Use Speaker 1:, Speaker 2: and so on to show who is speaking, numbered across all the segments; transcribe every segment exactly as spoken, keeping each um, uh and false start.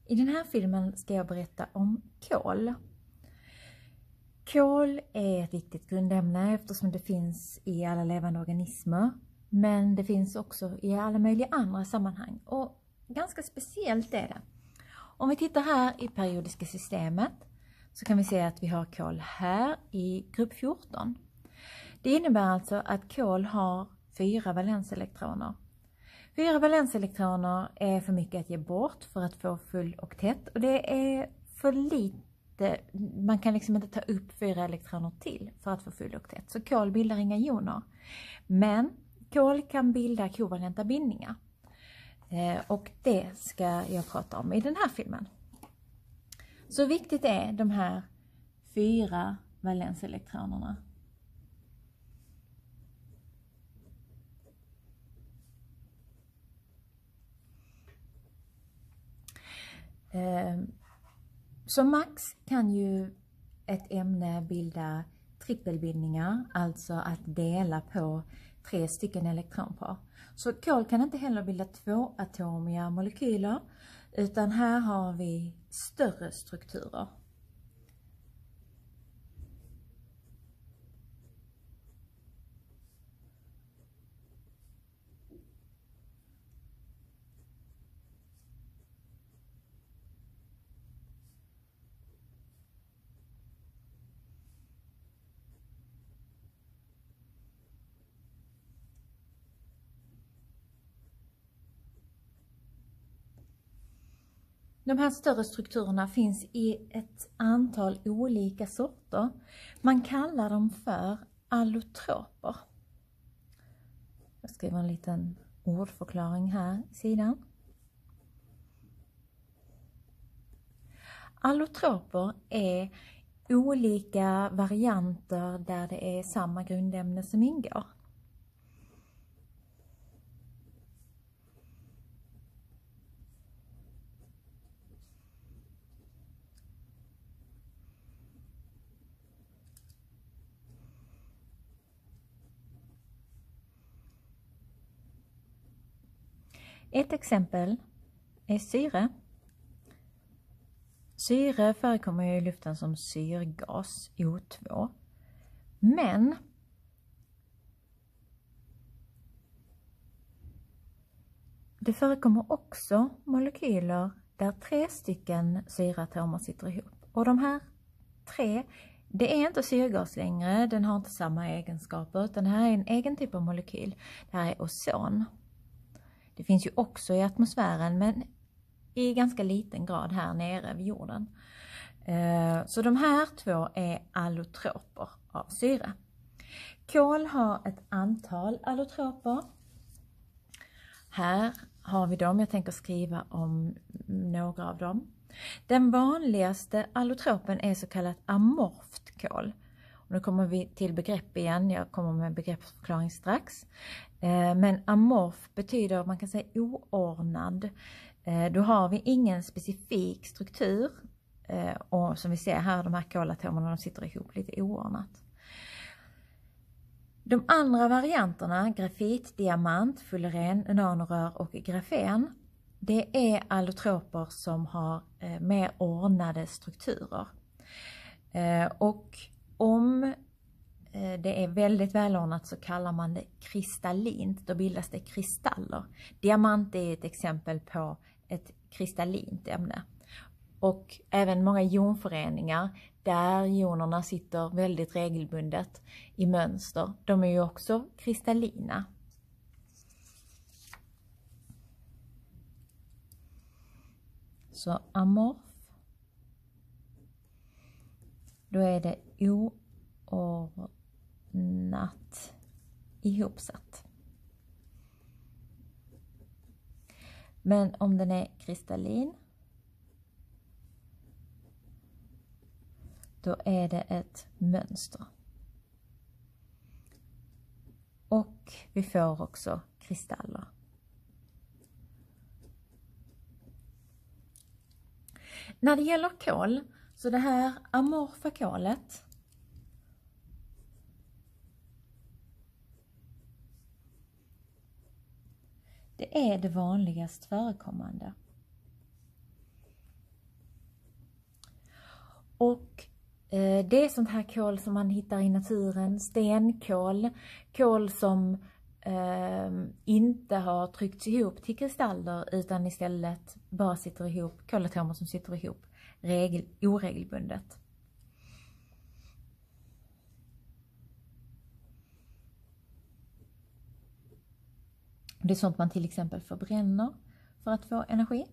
Speaker 1: I den här filmen ska jag berätta om kol. Kol är ett viktigt grundämne eftersom det finns i alla levande organismer. Men det finns också i alla möjliga andra sammanhang. Och ganska speciellt är det. Om vi tittar här i periodiska systemet så kan vi se att vi har kol här i grupp fjorton. Det innebär alltså att kol har fyra valenselektroner. Fyra valenselektroner är för mycket att ge bort för att få full oktet. Och det är för lite, man kan liksom inte ta upp fyra elektroner till för att få full oktet. Så kol bildar inga joner. Men kol kan bilda kovalenta bindningar. Eh, och det ska jag prata om i den här filmen. Så viktigt är de här fyra valenselektronerna. Eh, som max kan ju ett ämne bilda trippelbindningar, alltså att dela på tre stycken elektronpar. Så kol kan inte heller bilda tvåatomiga molekyler, utan här har vi större strukturer. De här större strukturerna finns i ett antal olika sorter. Man kallar dem för allotroper. Jag skriver en liten ordförklaring här i sidan. Allotroper är olika varianter där det är samma grundämne som ingår. Ett exempel är syre. Syre förekommer i luften som syrgas, O två. Men det förekommer också molekyler där tre stycken syreatomer sitter ihop. Och de här tre, det är inte syrgas längre, den har inte samma egenskaper, utan det här är en egen typ av molekyl. Det här är ozon. Det finns ju också i atmosfären, men i ganska liten grad här nere vid jorden. Så de här två är allotroper av syre. Kol har ett antal allotroper. Här har vi dem, jag tänker skriva om några av dem. Den vanligaste allotropen är så kallat amorft kol. Och nu kommer vi till begrepp igen, jag kommer med en begreppsförklaring strax. Men amorf betyder, man kan säga oordnad. Då har vi ingen specifik struktur. Och som vi ser här, de här kolatomerna, de sitter ihop lite oordnat. De andra varianterna, grafit, diamant, fullerén, nanarör och grafen, det är allotroper som har mer ordnade strukturer. Och om det är väldigt välordnat så kallar man det kristallint. Då bildas det kristaller. Diamant är ett exempel på ett kristallint ämne. Och även många jonföreningar där jonerna sitter väldigt regelbundet i mönster. De är ju också kristallina. Så amorf. Då är det oordnat ihopsatt. Men om den är kristallin, då är det ett mönster. Och vi får också kristaller. När det gäller kol, så det här amorfa kolet, det är det vanligast förekommande. Och eh, det är sånt här kol som man hittar i naturen, stenkol, kol som eh, inte har tryckts ihop till kristaller utan istället bara sitter ihop, kolatomer som sitter ihop regel, oregelbundet. Det är sånt man till exempel förbränner för att få energi.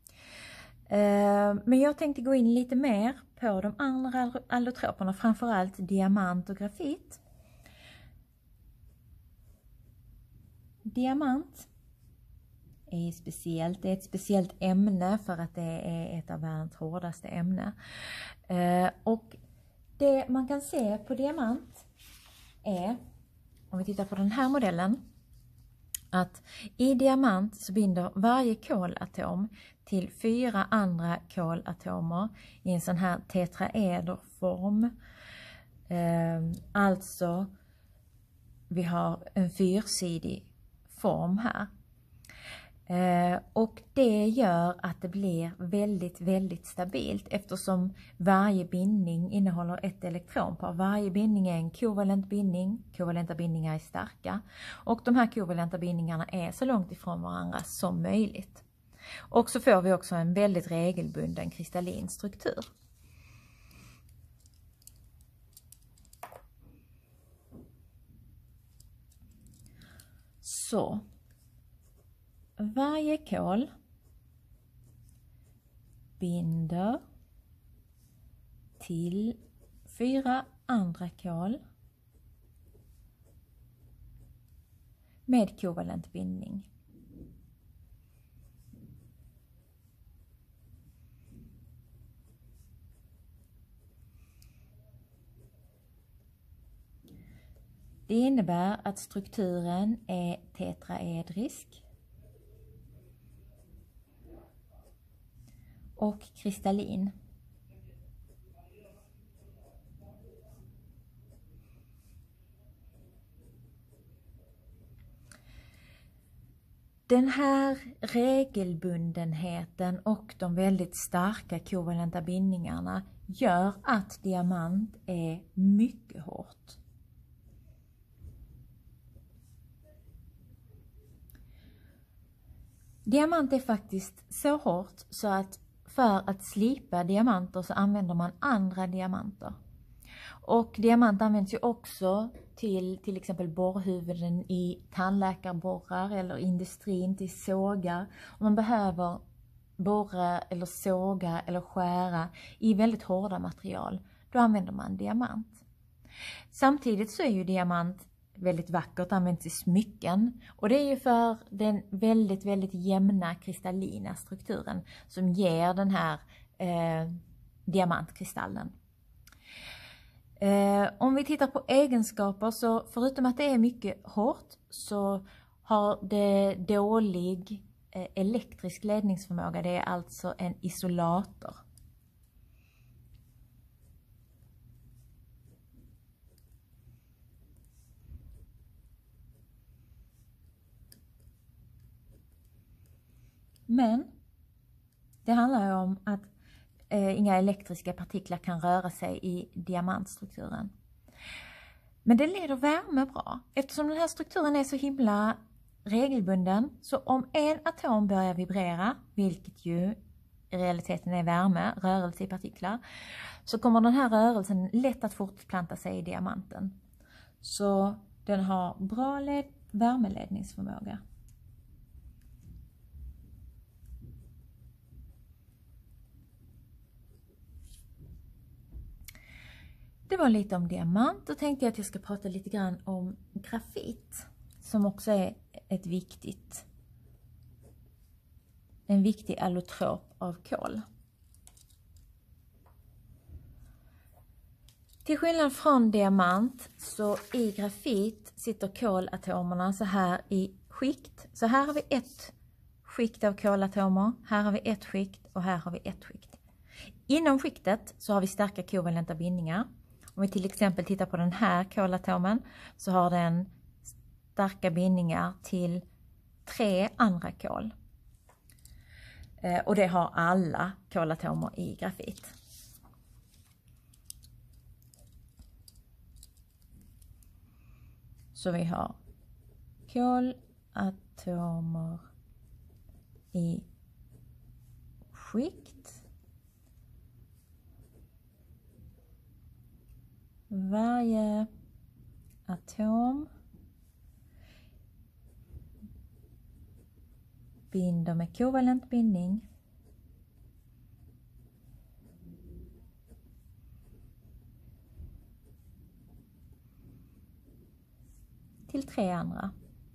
Speaker 1: Men jag tänkte gå in lite mer på de andra allotroperna, framförallt diamant och grafit. Diamant är speciellt, det är ett speciellt ämne för att det är ett av världens hårdaste ämne. Och det man kan se på diamant är, om vi tittar på den här modellen, att i diamant så binder varje kolatom till fyra andra kolatomer i en sån här tetraederform. Eh, alltså vi har en fyrsidig form här. Eh, och det gör att det blir väldigt, väldigt stabilt eftersom varje bindning innehåller ett elektronpar. Varje bindning är en kovalent bindning. Kovalenta bindningar är starka. Och de här kovalenta bindningarna är så långt ifrån varandra som möjligt. Och så får vi också en väldigt regelbunden kristallin struktur. Så. Varje kol binder till fyra andra kol med kovalent bindning. Det innebär att strukturen är tetraedrisk och kristallin. Den här regelbundenheten och de väldigt starka kovalenta bindningarna gör att diamant är mycket hårt. Diamant är faktiskt så hårt så att för att slipa diamanter så använder man andra diamanter. Och diamant används ju också till till exempel borrhuvuden i tandläkarborrar eller industrin till sågar. Om man behöver borra eller såga eller skära i väldigt hårda material, då använder man diamant. Samtidigt så är ju diamant väldigt vackert, används i smycken. Och det är ju för den väldigt, väldigt jämna kristallina strukturen som ger den här eh, diamantkristallen. Eh, om vi tittar på egenskaper så förutom att det är mycket hårt så har det dålig eh, elektrisk ledningsförmåga. Det är alltså en isolator. Men det handlar ju om att eh, inga elektriska partiklar kan röra sig i diamantstrukturen. Men det leder värme bra. Eftersom den här strukturen är så himla regelbunden, så om en atom börjar vibrera, vilket ju i realiteten är värme, rörelse i partiklar, så kommer den här rörelsen lätt att fortplanta sig i diamanten. Så den har bra led- värmeledningsförmåga. Det var lite om diamant. Då tänkte jag att jag ska prata lite grann om grafit. Som också är ett viktigt, en viktig allotrop av kol. Till skillnad från diamant så i grafit sitter kolatomerna så här i skikt. Så här har vi ett skikt av kolatomer, här har vi ett skikt och här har vi ett skikt. Inom skiktet så har vi starka kovalenta bindningar. Om vi till exempel tittar på den här kolatomen så har den starka bindningar till tre andra kol. Eh, och det har alla kolatomer i grafit. Så vi har kolatomer i skikt. Varje atom binder med kovalent bindning till tre andra.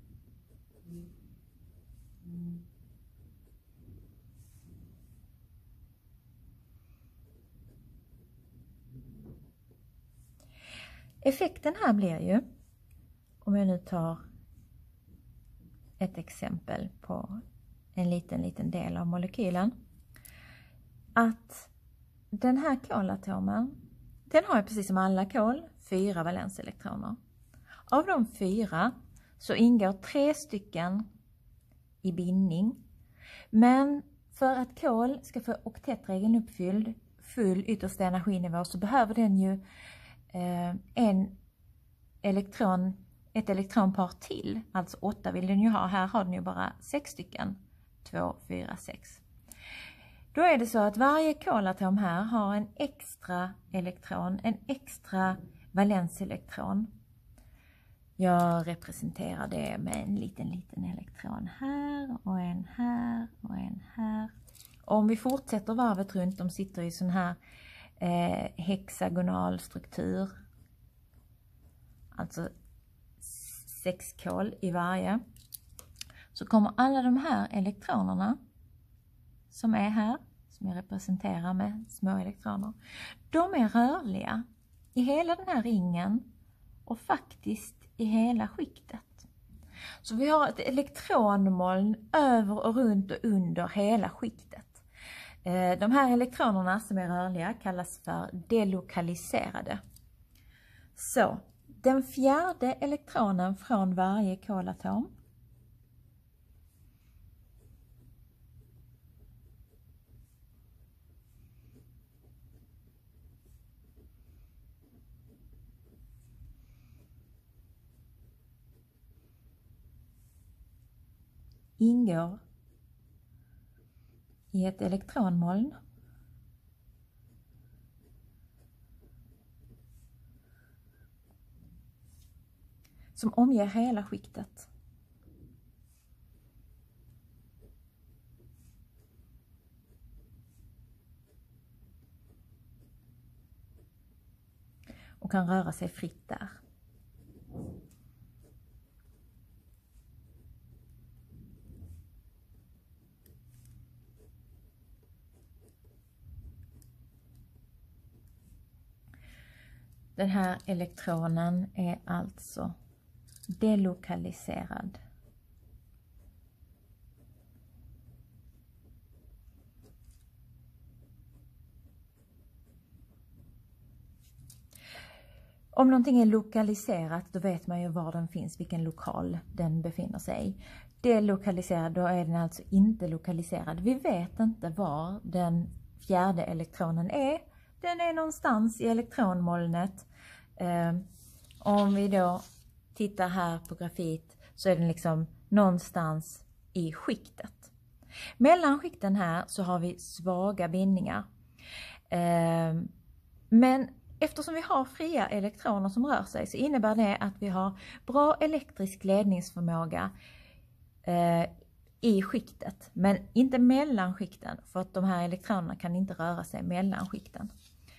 Speaker 1: Effekten här blir ju, om jag nu tar ett exempel på en liten liten del av molekylen, att den här kolatomen, den har ju precis som alla kol fyra valenselektroner. Av de fyra så ingår tre stycken i bindning, men för att kol ska få oktetregeln uppfylld, full yttersta energinivå, så behöver den ju eh, en elektron, ett elektronpar till, alltså åtta vill den ju ha. Här har den ju bara sex stycken, två, fyra, sex. Då är det så att varje kolatom här har en extra elektron, en extra valenselektron. Jag representerar det med en liten liten elektron här och en här och en här. Och om vi fortsätter varvet runt, de sitter i sån här eh, hexagonal struktur. Alltså sex kol i varje. Så kommer alla de här elektronerna som är här, som jag representerar med små elektroner, de är rörliga i hela den här ringen och faktiskt i hela skiktet. Så vi har ett elektronmoln över och runt och under hela skiktet. De här elektronerna som är rörliga kallas för delokaliserade. Så den fjärde elektronen från varje kolatom ingår i ett elektronmoln som omger hela skiktet. Och kan röra sig fritt där. Den här elektronen är alltså delokaliserad. Om någonting är lokaliserat, då vet man ju var den finns, vilken lokal den befinner sig i. Delokaliserad, då är den alltså inte lokaliserad. Vi vet inte var den fjärde elektronen är. Den är någonstans i elektronmolnet. Eh, om vi då tittar här på grafit så är den liksom någonstans i skiktet. Mellan skikten här så har vi svaga bindningar. Eh, men eftersom vi har fria elektroner som rör sig så innebär det att vi har bra elektrisk ledningsförmåga eh, i skiktet. Men inte mellan skikten, för att de här elektronerna kan inte röra sig mellan skikten.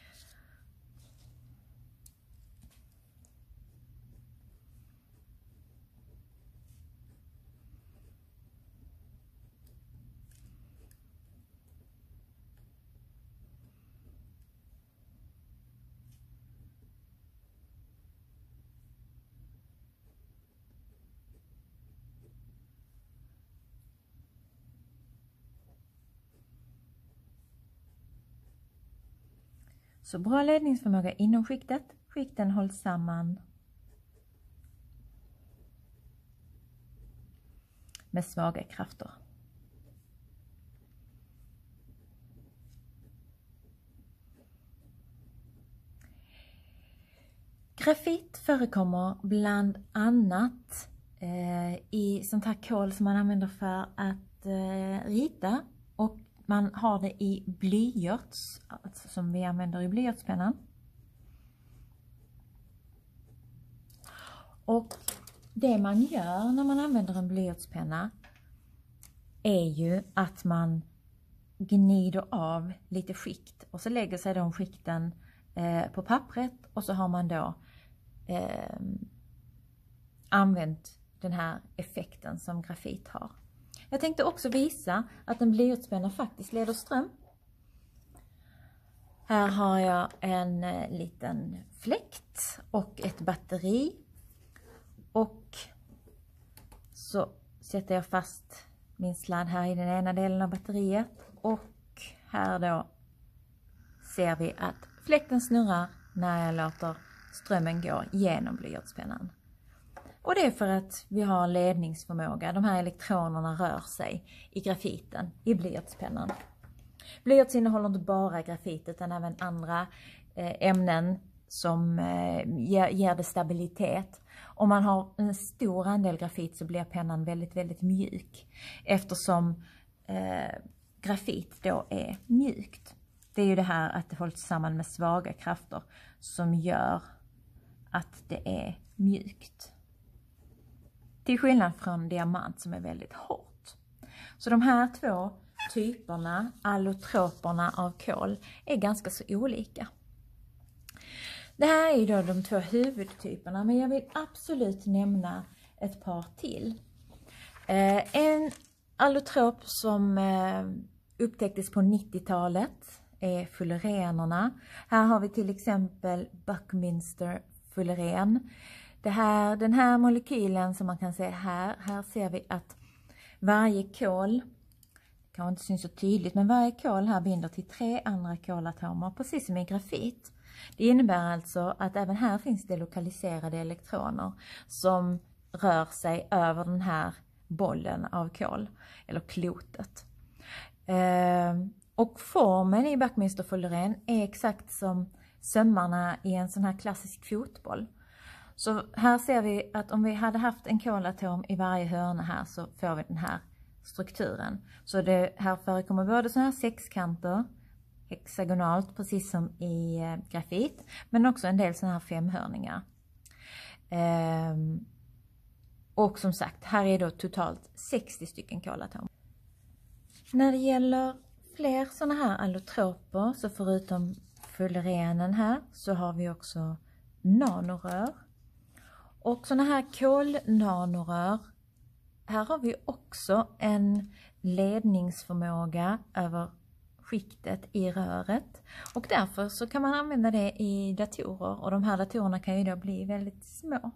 Speaker 1: Så bra ledningsförmåga inom skiktet. Skikten hålls samman med svaga krafter. Grafit förekommer bland annat eh, i sånt här kol som man använder för att eh, rita, och man har det i blyerts, alltså som vi använder i blyertspennan. Och det man gör när man använder en blyertspenna är ju att man gnider av lite skikt, och så lägger sig de skikten eh, på pappret, och så har man då eh, använt den här effekten som grafit har. Jag tänkte också visa att en blyertspenna faktiskt leder ström. Här har jag en eh, liten fläkt och ett batteri, och så sätter jag fast min sladd här i den ena delen av batteriet, och här då ser vi att fläkten snurrar när jag låter strömmen gå genom blyertspennan. Och det är för att vi har ledningsförmåga. De här elektronerna rör sig i grafiten i blyertspennan. Blyerts innehåller inte bara grafit utan även andra eh, ämnen som eh, ger, ger det stabilitet. Om man har en stor andel grafit så blir pennan väldigt, väldigt mjuk, eftersom eh, grafit då är mjukt. Det är ju det här att det hålls samman med svaga krafter som gör att det är mjukt. Till skillnad från diamant som är väldigt hårt. Så de här två typerna, allotroperna av kol, är ganska så olika. Det här är ju då de två huvudtyperna, men jag vill absolut nämna ett par till. Eh, en allotrop som eh, upptäcktes på nittiotalet är fullerenerna. Här har vi till exempel Buckminster fulleren. Det här, den här molekylen som man kan se här, här ser vi att varje kol, det kan inte syns så tydligt, men varje kol här binder till tre andra kolatomer, precis som i grafit. Det innebär alltså att även här finns det lokaliserade elektroner som rör sig över den här bollen av kol, eller klotet. Eh, och formen i Buckminster fulleren är exakt som sömmarna i en sån här klassisk fotboll. Så här ser vi att om vi hade haft en kolatom i varje hörna här så får vi den här strukturen. Så det här förekommer både såna här sexkanter, hexagonalt precis som i eh, grafit, men också en del såna här femhörningar. Ehm, och som sagt, här är då totalt sextio stycken kolatomer. När det gäller fler såna här allotroper, så förutom fullerenen här så har vi också nanorör. Och såna här kolnanorör, här har vi också en ledningsförmåga över skiktet i röret. Och därför så kan man använda det i datorer, och de här datorerna kan ju då bli väldigt små.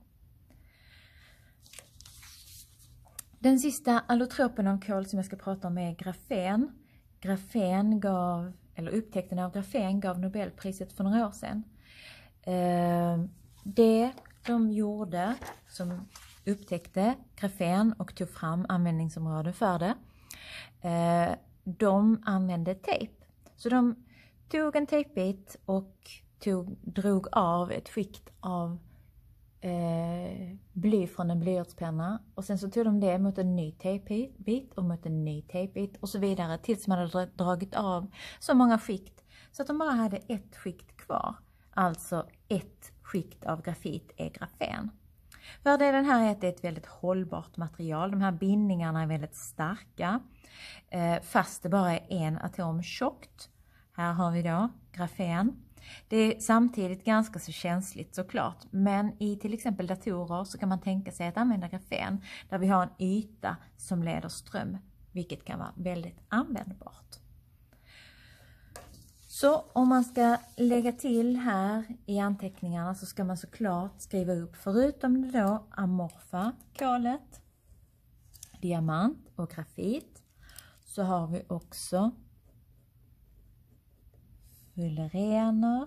Speaker 1: Den sista allotropen av kol som jag ska prata om är grafen. Grafen gav, eller upptäckten av grafen gav Nobelpriset för några år sedan. Eh, det de gjorde, som upptäckte grafen och tog fram användningsområde för det, eh, de använde tejp. Så de tog en tejpbit och tog, drog av ett skikt av eh, bly från en blyertspenna, och sen så tog de det mot en ny tejpbit och mot en ny tejpbit och så vidare tills man hade dragit av så många skikt så att de bara hade ett skikt kvar. Alltså ett skikt av grafit är grafen. Fördelen här är att det är ett väldigt hållbart material. De här bindningarna är väldigt starka. Eh, fast det bara är en atom tjockt. Här har vi då grafen. Det är samtidigt ganska så känsligt såklart. Men i till exempel datorer så kan man tänka sig att använda grafen där vi har en yta som leder ström. Vilket kan vara väldigt användbart. Så om man ska lägga till här i anteckningarna så ska man såklart skriva upp, förutom det då amorfa kolet, diamant och grafit, så har vi också fullerener,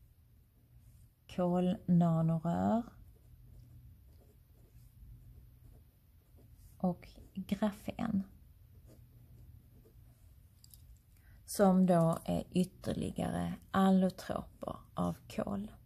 Speaker 1: kolnanorör och grafen. Som då är ytterligare allotroper av kol.